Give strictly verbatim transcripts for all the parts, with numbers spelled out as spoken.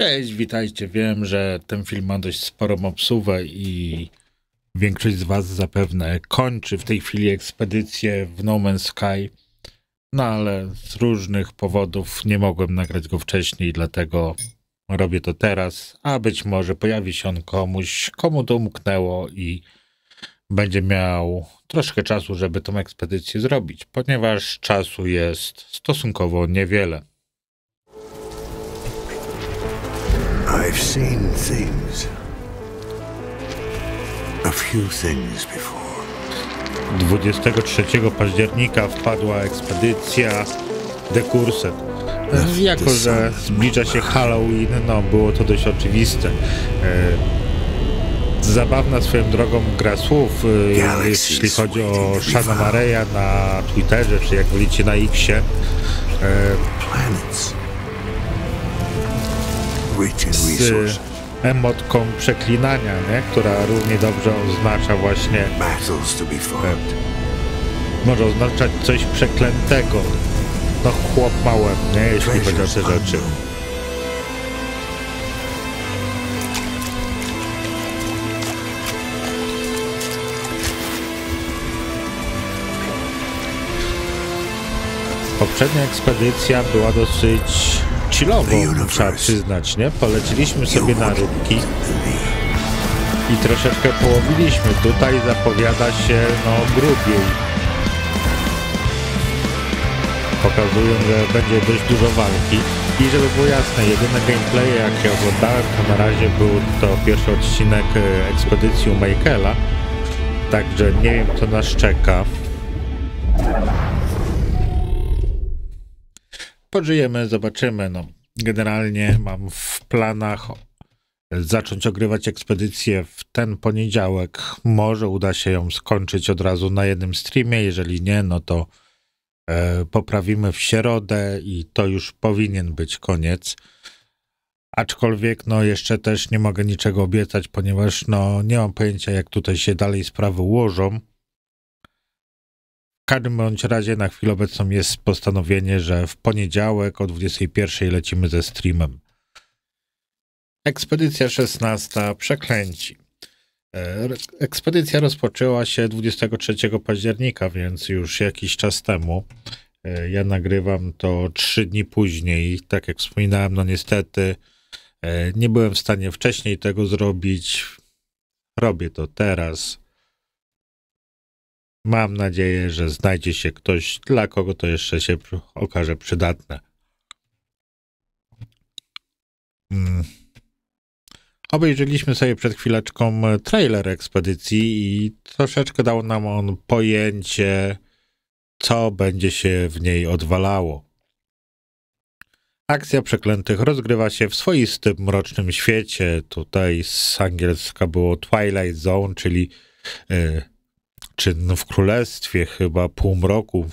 Cześć, witajcie. Wiem, że ten film ma dość sporą obsuwę i większość z was zapewne kończy w tej chwili ekspedycję w No Man's Sky. No ale z różnych powodów nie mogłem nagrać go wcześniej, dlatego robię to teraz, a być może pojawi się on komuś, komu to umknęło i będzie miał troszkę czasu, żeby tą ekspedycję zrobić, ponieważ czasu jest stosunkowo niewiele. I've seen things. A few things before. dwudziestego trzeciego października wpadła ekspedycja The Cursed. Jako że zbliża się Halloween, no było to dość oczywiste. Zabawna swoją drogą gra słów, jeśli chodzi o Shana Mareya na Twitterze, czy jak wolicie na Xie. Z emotką przeklinania, nie? Która równie dobrze oznacza właśnie, może oznaczać coś przeklętego. No chłop ma łeb, nie? Jeśli chodzi o te rzeczy. Poprzednia ekspedycja była dosyć chillowo, trzeba przyznać, nie? Poleciliśmy sobie na rybki i troszeczkę połowiliśmy. Tutaj zapowiada się, no, grubiej. Pokazują, że będzie dość dużo walki. I żeby było jasne, jedyne gameplaye, jakie oglądałem, to na razie był to pierwszy odcinek ekspedycji u Michaela. Także nie wiem, co nas czeka. Pożyjemy, zobaczymy. No, generalnie mam w planach zacząć ogrywać ekspedycję w ten poniedziałek. Może uda się ją skończyć od razu na jednym streamie. Jeżeli nie, no to e, poprawimy w środę i to już powinien być koniec. Aczkolwiek no jeszcze też nie mogę niczego obiecać, ponieważ no nie mam pojęcia, jak tutaj się dalej sprawy ułożą. W każdym bądź razie na chwilę obecną jest postanowienie, że w poniedziałek o dwudziestej pierwszej lecimy ze streamem. Ekspedycja szesnasta. Przeklęci. Ekspedycja rozpoczęła się dwudziestego trzeciego października, więc już jakiś czas temu. Ja nagrywam to trzy dni później. Tak jak wspominałem, no niestety nie byłem w stanie wcześniej tego zrobić. Robię to teraz. Mam nadzieję, że znajdzie się ktoś, dla kogo to jeszcze się okaże przydatne. Hmm. Obejrzeliśmy sobie przed chwileczką trailer ekspedycji i troszeczkę dał nam on pojęcie, co będzie się w niej odwalało. Akcja Przeklętych rozgrywa się w swoistym mrocznym świecie. Tutaj z angielska było Twilight Zone, czyli yy, czy no w królestwie chyba półmroku,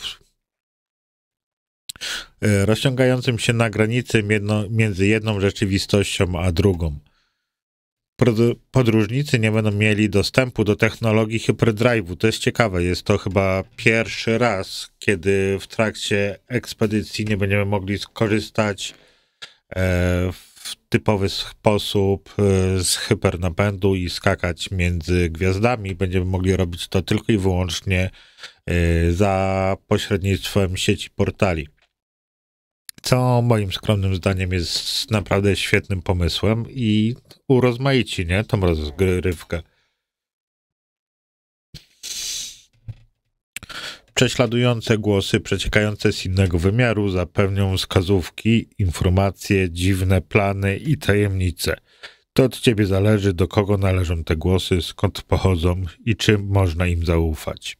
yy, rozciągającym się na granicy jedno, między jedną rzeczywistością a drugą. Podróżnicy nie będą mieli dostępu do technologii hyperdrive'u. To jest ciekawe, jest to chyba pierwszy raz, kiedy w trakcie ekspedycji nie będziemy mogli skorzystać e, w typowy sposób e, z hypernapędu i skakać między gwiazdami. Będziemy mogli robić to tylko i wyłącznie e, za pośrednictwem sieci portali. Co moim skromnym zdaniem jest naprawdę świetnym pomysłem i urozmaici, nie, tą rozgrywkę. Prześladujące głosy przeciekające z innego wymiaru zapewnią wskazówki, informacje, dziwne plany i tajemnice. To od ciebie zależy, do kogo należą te głosy, skąd pochodzą i czym można im zaufać.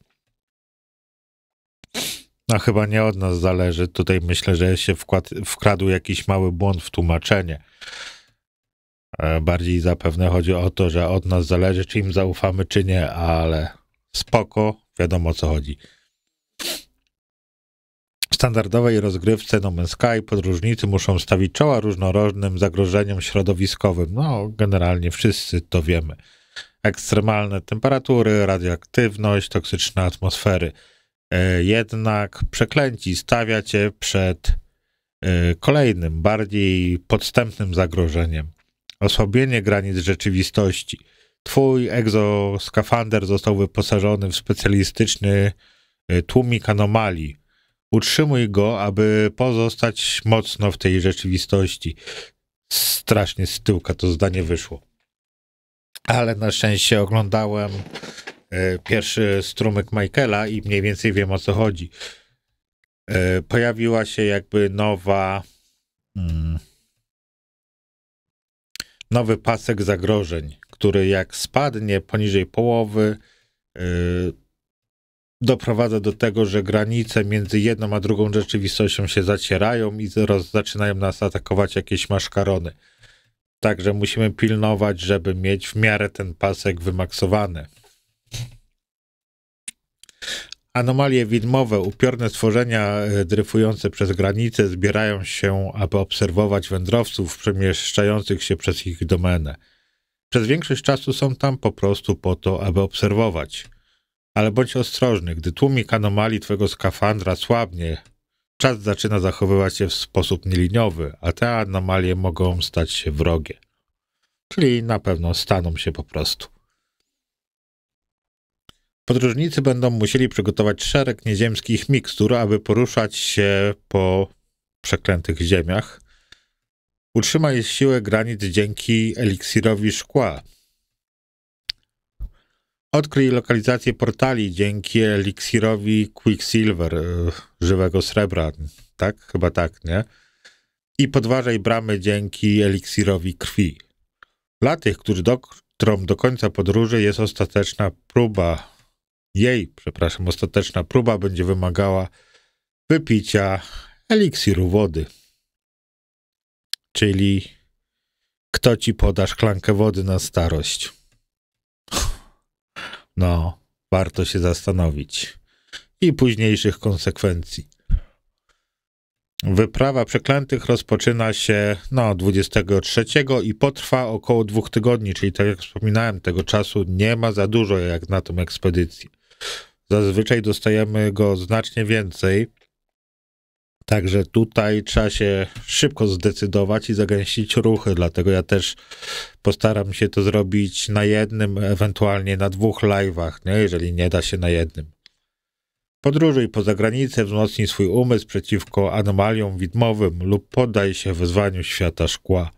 No chyba nie od nas zależy. Tutaj myślę, że się wkład, wkradł jakiś mały błąd w tłumaczenie. Bardziej zapewne chodzi o to, że od nas zależy, czy im zaufamy, czy nie, ale spoko, wiadomo o co chodzi. W standardowej rozgrywce No Man's Sky podróżnicy muszą stawić czoła różnorodnym zagrożeniom środowiskowym. No, generalnie wszyscy to wiemy. Ekstremalne temperatury, radioaktywność, toksyczne atmosfery. Jednak Przeklęci stawia cię przed Kolejnym, bardziej podstępnym zagrożeniem. Osłabienie granic rzeczywistości. Twój egzoskafander został wyposażony w specjalistyczny tłumik anomalii. Utrzymuj go, aby pozostać mocno w tej rzeczywistości. Strasznie z tyłka to zdanie wyszło. Ale na szczęście oglądałem y, pierwszy strumyk Michaela i mniej więcej wiem, o co chodzi. Y, pojawiła się jakby nowa mm, nowy pasek zagrożeń, który jak spadnie poniżej połowy y, doprowadza do tego, że granice między jedną a drugą rzeczywistością się zacierają i roz, zaczynają nas atakować jakieś maszkarony. Także musimy pilnować, żeby mieć w miarę ten pasek wymaksowany. Anomalie widmowe, upiorne stworzenia dryfujące przez granice zbierają się, aby obserwować wędrowców przemieszczających się przez ich domenę. Przez większość czasu są tam po prostu po to, aby obserwować. Ale bądź ostrożny, gdy tłumik anomalii twojego skafandra słabnie, czas zaczyna zachowywać się w sposób nieliniowy, a te anomalie mogą stać się wrogie. Czyli na pewno staną się po prostu. Podróżnicy będą musieli przygotować szereg nieziemskich mikstur, aby poruszać się po przeklętych ziemiach. Utrzymaj siłę granic dzięki eliksirowi szkła. Odkryj lokalizację portali dzięki eliksirowi Quicksilver, yy, żywego srebra, tak? Chyba tak, nie? I podważaj bramy dzięki eliksirowi krwi. Dla tych, którzy dotrą do końca podróży, jest ostateczna próba. Jej, przepraszam, ostateczna próba będzie wymagała wypicia eliksiru wody. Czyli kto ci poda szklankę wody na starość? No, warto się zastanowić. I późniejszych konsekwencji. Wyprawa przeklętych rozpoczyna się no, dwudziestego trzeciego i potrwa około dwóch tygodni, czyli tak jak wspominałem, tego czasu nie ma za dużo jak na tą ekspedycję. Zazwyczaj dostajemy go znacznie więcej, także tutaj trzeba się szybko zdecydować i zagęścić ruchy, dlatego ja też postaram się to zrobić na jednym, ewentualnie na dwóch live'ach, nie? Jeżeli nie da się na jednym. Podróżuj poza granicę, wzmocnij swój umysł przeciwko anomaliom widmowym lub poddaj się wezwaniu świata szkła.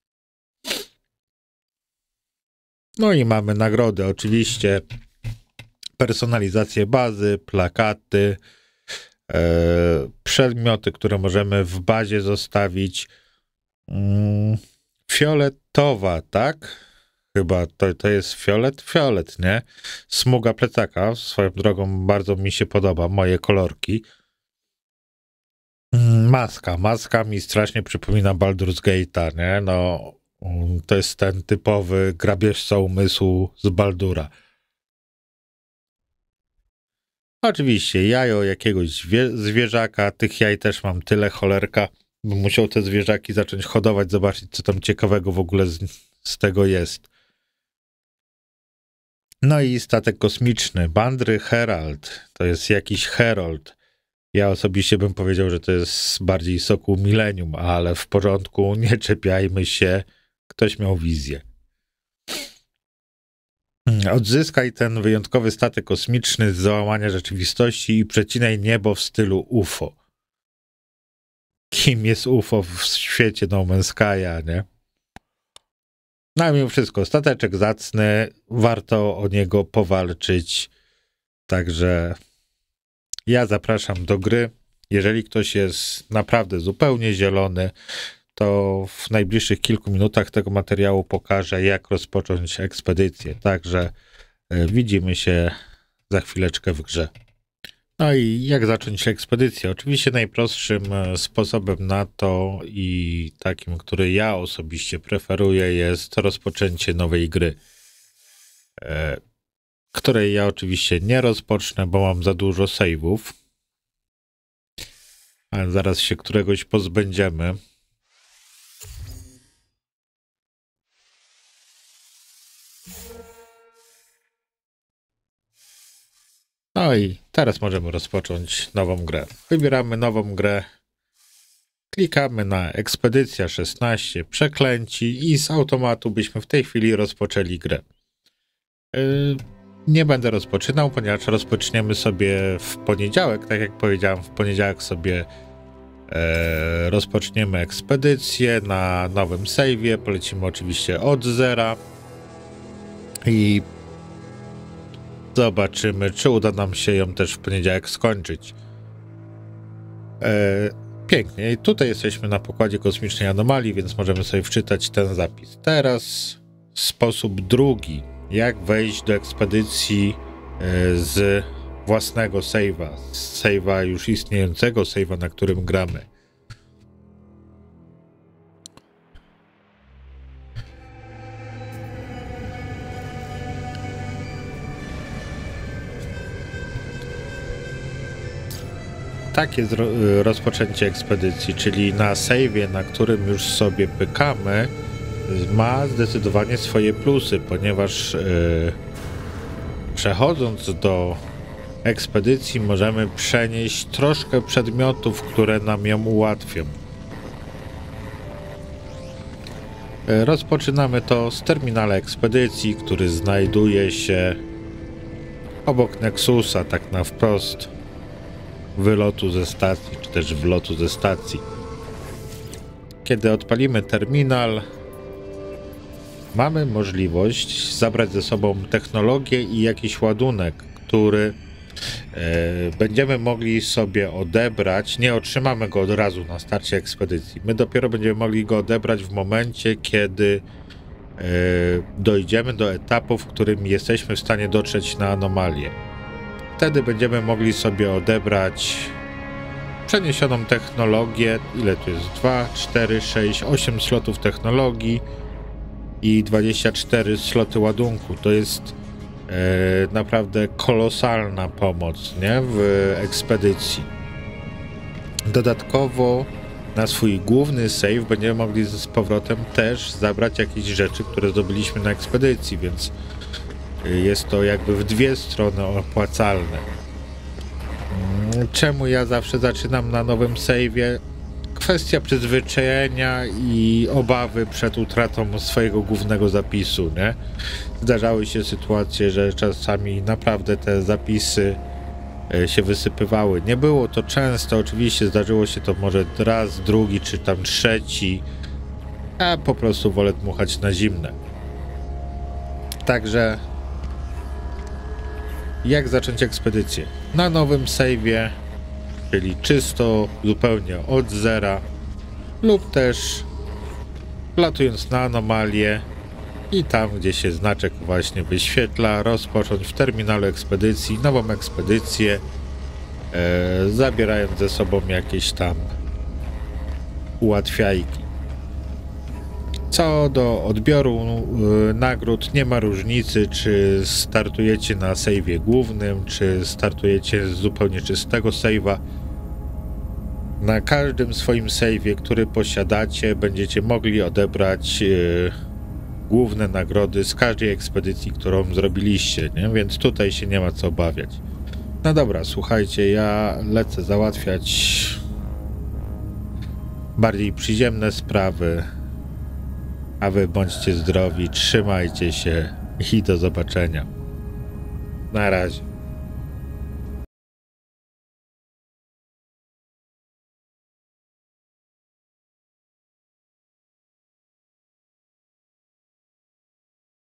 No i mamy nagrody, oczywiście personalizację bazy, plakaty, e, przedmioty, które możemy w bazie zostawić. Mm, fioletowa, tak? Chyba to, to jest fiolet? Fiolet, nie? Smuga plecaka, swoją drogą bardzo mi się podoba, moje kolorki. Maska, maska mi strasznie przypomina Baldur's Gate'a, nie? No, to jest ten typowy grabieżca umysłu z Baldura. Oczywiście jajo jakiegoś zwie zwierzaka, tych jaj też mam tyle, cholerka. Bym musiał te zwierzaki zacząć hodować, zobaczyć co tam ciekawego w ogóle z, z tego jest. No i statek kosmiczny, Bandry Herald, to jest jakiś Herold. Ja osobiście bym powiedział, że to jest bardziej Sokół Millennium, ale w porządku, nie czepiajmy się, ktoś miał wizję. Odzyskaj ten wyjątkowy statek kosmiczny z załamania rzeczywistości i przecinaj niebo w stylu U F O. Kim jest U F O w świecie No Man's Sky'a, nie? No i mimo wszystko, stateczek zacny, warto o niego powalczyć. Także ja zapraszam do gry. Jeżeli ktoś jest naprawdę zupełnie zielony, to w najbliższych kilku minutach tego materiału pokażę, jak rozpocząć ekspedycję. Także widzimy się za chwileczkę w grze. No i jak zacząć ekspedycję? Oczywiście najprostszym sposobem na to i takim, który ja osobiście preferuję, jest rozpoczęcie nowej gry, e, której ja oczywiście nie rozpocznę, bo mam za dużo save'ów, ale zaraz się któregoś pozbędziemy. No i teraz możemy rozpocząć nową grę. Wybieramy nową grę, Klikamy na Ekspedycja szesnaście, Przeklęci i z automatu byśmy w tej chwili rozpoczęli grę. Yy, nie będę rozpoczynał, ponieważ rozpoczniemy sobie w poniedziałek, tak jak powiedziałem, w poniedziałek sobie e, rozpoczniemy ekspedycję na nowym save'ie, polecimy oczywiście od zera i zobaczymy, czy uda nam się ją też w poniedziałek skończyć. E, pięknie. I tutaj jesteśmy na pokładzie kosmicznej anomalii, więc możemy sobie wczytać ten zapis. Teraz sposób drugi. Jak wejść do ekspedycji e, z własnego save'a, z save'a już istniejącego, save'a, na którym gramy. Takie rozpoczęcie ekspedycji, czyli na save'ie, na którym już sobie pykamy, ma zdecydowanie swoje plusy, ponieważ yy, przechodząc do ekspedycji możemy przenieść troszkę przedmiotów, które nam ją ułatwią. Yy, rozpoczynamy to z terminala ekspedycji, który znajduje się obok Nexusa, tak na wprost wylotu ze stacji, czy też wlotu ze stacji. Kiedy odpalimy terminal, mamy możliwość zabrać ze sobą technologię i jakiś ładunek, który e, będziemy mogli sobie odebrać. Nie otrzymamy go od razu na starcie ekspedycji. My dopiero będziemy mogli go odebrać w momencie, kiedy e, dojdziemy do etapu, w którym jesteśmy w stanie dotrzeć na anomalię. Wtedy będziemy mogli sobie odebrać przeniesioną technologię. Ile tu jest? dwa, cztery, sześć, osiem slotów technologii i dwadzieścia cztery sloty ładunku. To jest e, naprawdę kolosalna pomoc, nie? W ekspedycji. Dodatkowo na swój główny save będziemy mogli z powrotem też zabrać jakieś rzeczy, które zdobyliśmy na ekspedycji, więc jest to jakby w dwie strony opłacalne. Czemu ja zawsze zaczynam na nowym save'ie? Kwestia przyzwyczajenia i obawy przed utratą swojego głównego zapisu, nie? Zdarzały się sytuacje, że czasami naprawdę te zapisy się wysypywały. Nie było to często, oczywiście zdarzyło się to może raz, drugi czy tam trzeci, a po prostu wolę dmuchać na zimne. Także jak zacząć ekspedycję? Na nowym save'ie, czyli czysto, zupełnie od zera, lub też latując na anomalię i tam, gdzie się znaczek właśnie wyświetla, rozpocząć w terminalu ekspedycji nową ekspedycję, e, zabierając ze sobą jakieś tam ułatwiajki. Co do odbioru y, nagród, nie ma różnicy, czy startujecie na save'ie głównym, czy startujecie z zupełnie czystego save'a. Na każdym swoim save'ie, który posiadacie, będziecie mogli odebrać y, główne nagrody z każdej ekspedycji, którą zrobiliście, nie? Więc tutaj się nie ma co obawiać. No dobra, słuchajcie, ja lecę załatwiać bardziej przyziemne sprawy. A wy bądźcie zdrowi, trzymajcie się i do zobaczenia. Na razie.